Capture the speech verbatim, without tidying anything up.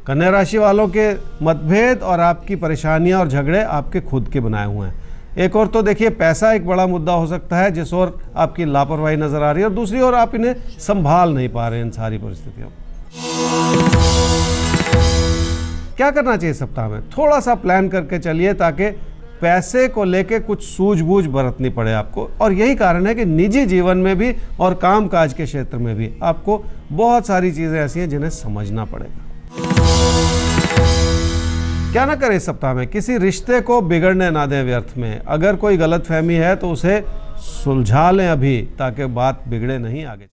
कन्या राशि वालों के मतभेद और आपकी परेशानियां और झगड़े आपके खुद के बनाए हुए हैं। एक और तो देखिए पैसा एक बड़ा मुद्दा हो सकता है, जिस ओर आपकी लापरवाही नजर आ रही है, और दूसरी ओर आप इन्हें संभाल नहीं पा रहे हैं इन सारी परिस्थितियों। क्या करना चाहिए सप्ताह में? थोड़ा सा प्लान करके चलिए ताकि पैसे को लेके कुछ सूझबूझ बरतनी पड़े आपको। और यही कारण है कि निजी जीवन में भी और कामकाज के क्षेत्र में भी आपको बहुत सारी चीजें ऐसी हैं जिन्हें समझना पड़ेगा। क्या ना करें इस सप्ताह में? किसी रिश्ते को बिगड़ने ना दें व्यर्थ में। अगर कोई गलतफहमी है तो उसे सुलझा लें अभी, ताकि बात बिगड़े नहीं आगे।